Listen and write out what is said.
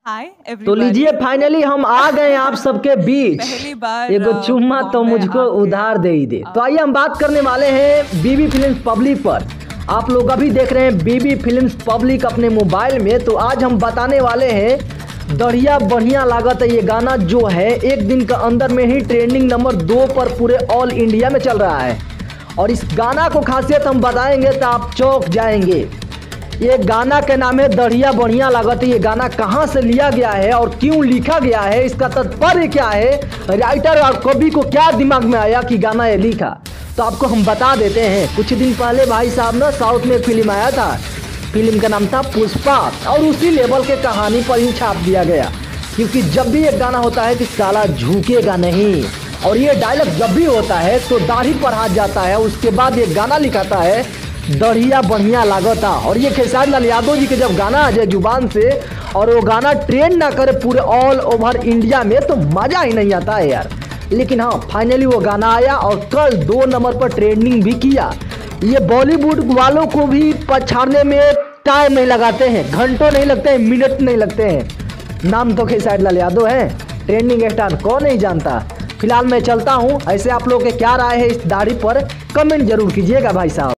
हाय तो एवरीबॉडी। लीजिए फाइनली हम आ गए हैं आप सबके बीच। पहली बार एगो चुम्मा तो मैं मुझको आपके- उधार दे ही दे। तो आइए हम बात करने वाले हैं बीबी फिल्म्स पब्लिक पर। आप लोग अभी देख रहे हैं बीबी फिल्म्स पब्लिक अपने मोबाइल में। तो आज हम बताने वाले हैं दढ़िया बढ़िया लागत है। ये गाना जो है एक दिन का अंदर में ही ट्रेंडिंग नंबर 2 पर पूरे ऑल इंडिया में चल रहा है। और इस गाना को खासियत हम बताएंगे तो आप चौंक जाएंगे। ये गाना के नाम है दढ़िया बढ़िया लागत है। ये गाना कहाँ से लिया गया है और क्यों लिखा गया है, इसका तात्पर्य क्या है, राइटर और कवि को क्या दिमाग में आया कि गाना ये लिखा, तो आपको हम बता देते हैं। कुछ दिन पहले भाई साहब ना साउथ में एक फिल्म आया था, फिल्म का नाम था पुष्पा, और उसी लेवल के कहानी पर ही छाप दिया गया। क्योंकि जब भी एक गाना होता है कि साला झुकेगा नहीं, और ये डायलॉग जब भी होता है तो दाढ़ी पर हाथ जाता है। उसके बाद ये गाना लिखाता है दढ़िया बढ़िया लागता। और ये खेसारी लाल यादव जी के जब गाना आ जाए जुबान से और वो गाना ट्रेंड ना करे पूरे ऑल ओवर इंडिया में, तो मज़ा ही नहीं आता है यार। लेकिन हाँ, फाइनली वो गाना आया और कल 2 नंबर पर ट्रेंडिंग भी किया। ये बॉलीवुड वालों को भी पछाड़ने में टाइम नहीं लगाते हैं, घंटों नहीं लगते हैं, मिनट नहीं लगते हैं। नाम तो खेसारी लाल यादव है, ट्रेंडिंग स्टार कौन नहीं जानता। फिलहाल मैं चलता हूँ। ऐसे आप लोगों के क्या राय है इस दाढ़ी पर, कमेंट जरूर कीजिएगा भाई साहब।